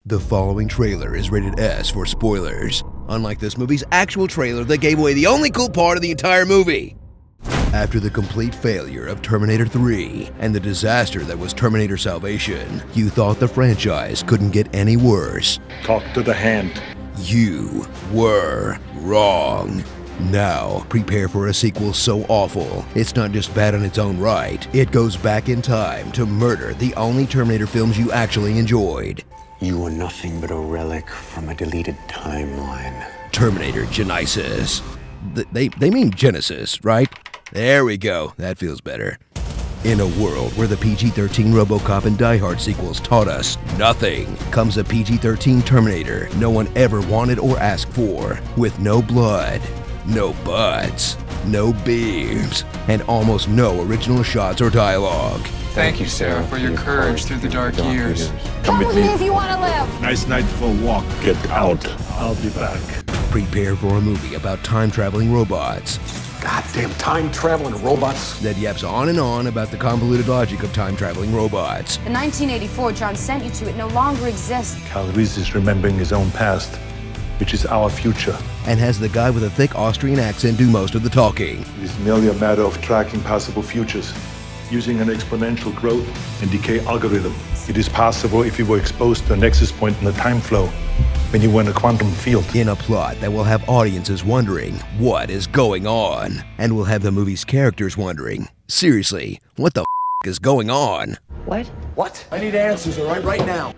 The following trailer is rated S for spoilers, unlike this movie's actual trailer that gave away the only cool part of the entire movie. After the complete failure of Terminator 3 and the disaster that was Terminator Salvation, you thought the franchise couldn't get any worse. Talk to the hand. You were wrong. Now, prepare for a sequel so awful, it's not just bad in its own right, it goes back in time to murder the only Terminator films you actually enjoyed. You are nothing but a relic from a deleted timeline. Terminator Genisys. They mean Genesis, right? There we go, that feels better. In a world where the PG-13 RoboCop and Die Hard sequels taught us nothing, comes a PG-13 Terminator no one ever wanted or asked for, with no blood, no butts, no beams, and almost no original shots or dialogue. Thank you, Sarah, for your courage through the dark years. Come with me if you want to live. Nice night for a walk. Get out. I'll be back. Prepare for a movie about time-traveling robots Goddamn time-traveling robots. that yaps on and on about the convoluted logic of time-traveling robots. The 1984 John sent you to, it no longer exists. Kyle Reese is remembering his own past, which is our future. And has the guy with a thick Austrian accent do most of the talking. It is merely a matter of tracking possible futures, using an exponential growth and decay algorithm. It is possible if you were exposed to a nexus point in the time flow, when you were in a quantum field. In a plot that will have audiences wondering what is going on, and will have the movie's characters wondering, seriously, what the is going on? What? I need answers, all right now.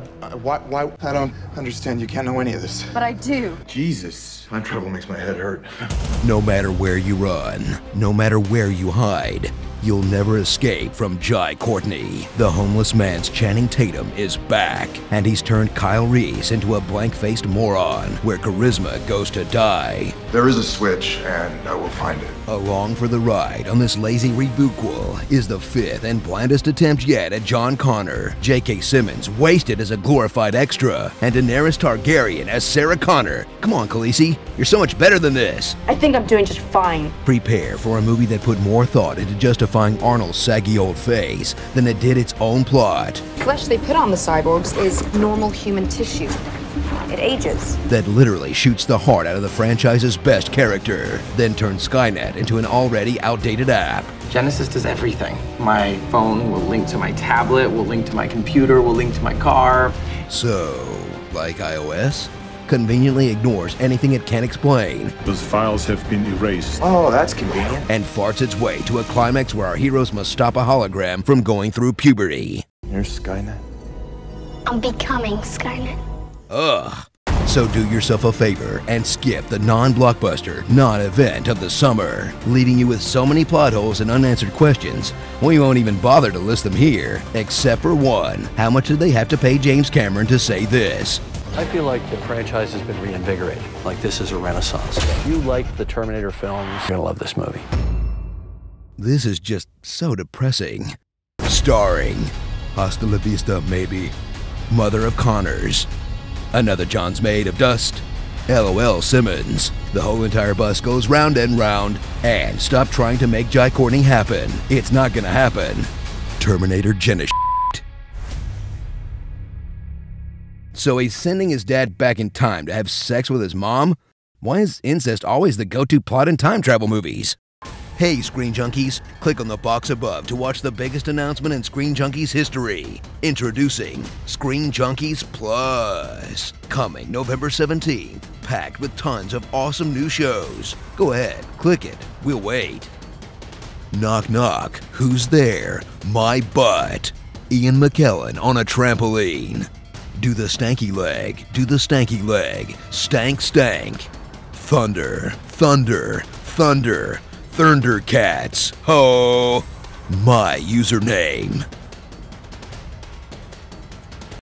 Why? I don't understand. You can't know any of this. But I do. Jesus. Time travel makes my head hurt. No matter where you run, no matter where you hide, you'll never escape from Jai Courtney. The homeless man's Channing Tatum is back, and he's turned Kyle Reese into a blank-faced moron where charisma goes to die. There is a switch, and I will find it. Along for the ride on this lazy rebootquel is the fifth and blandest attempt yet at John Connor, J.K. Simmons wasted as a glorified extra, and Daenerys Targaryen as Sarah Connor. Come on, Khaleesi, you're so much better than this. I think I'm doing just fine. Prepare for a movie that put more thought into justifying Arnold's saggy old face than it did its own plot. Flesh they put on the cyborgs is normal human tissue. It ages. That literally shoots the heart out of the franchise's best character, then turns Skynet into an already outdated app. Genesis does everything. My phone will link to my tablet, will link to my computer, will link to my car. So, like iOS, conveniently ignores anything it can't explain Those files have been erased. Oh, that's convenient. and farts its way to a climax where our heroes must stop a hologram from going through puberty. You're Skynet. I'm becoming Skynet. Ugh. So do yourself a favor and skip the non-blockbuster, non-event of the summer, leaving you with so many plot holes and unanswered questions, we won't even bother to list them here, except for one. How much did they have to pay James Cameron to say this? I feel like the franchise has been reinvigorated. Like this is a renaissance. If you like the Terminator films, you're gonna love this movie. This is just so depressing. Starring Hasta la Vista, maybe, Mother of Connors, Another John's Made of Dust, LOL Simmons. The whole entire bus goes round and round, and stop trying to make Jai Courtney happen. It's not gonna happen. Terminator Genisys. So he's sending his dad back in time to have sex with his mom? Why is incest always the go-to plot in time travel movies? Hey, Screen Junkies, click on the box above to watch the biggest announcement in Screen Junkies history. Introducing Screen Junkies Plus. Coming November 17th, packed with tons of awesome new shows. Go ahead, click it, we'll wait. Knock knock, who's there? My butt. Ian McKellen on a trampoline. Do the stanky leg, do the stanky leg. Stank stank. Thunder, thunder, thunder. Thundercats. Ho! My username.